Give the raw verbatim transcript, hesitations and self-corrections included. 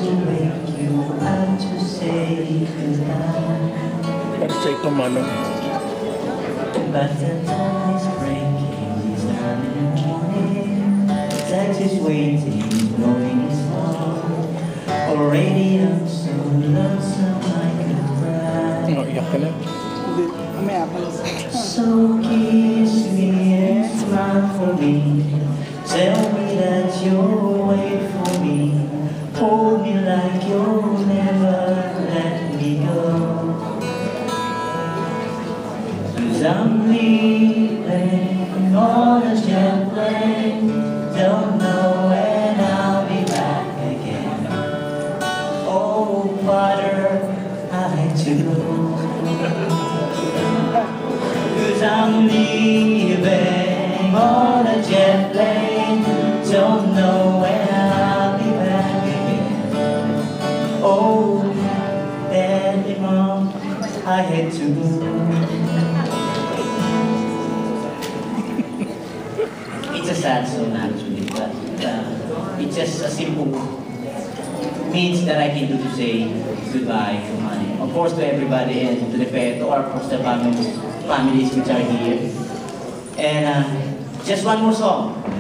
wake you up to say goodbye. Parsay ko mano. But the dawn is breaking, it's early morning. Sex is waiting, knowing it's wrong. Already I'm so lonesome I could cry. Oh, iyak ka na. So kiss me and smile for me. Tell me that you'll wait for me. Hold me like you'll never let me go. 'Cause I'm leaving on a jet plane. Don't know when I'll be back again. Oh, butter, I had to go. 'Cause I'm leaving on a jet plane. Don't know when I'll be back again. Oh, Daddy, Mom, I had to go. It's a sad song actually, but uh, it's just a simple means that I can do to say goodbye to my, of course, to everybody and to the pet, to our foster families, families which are here. And uh, just one more song.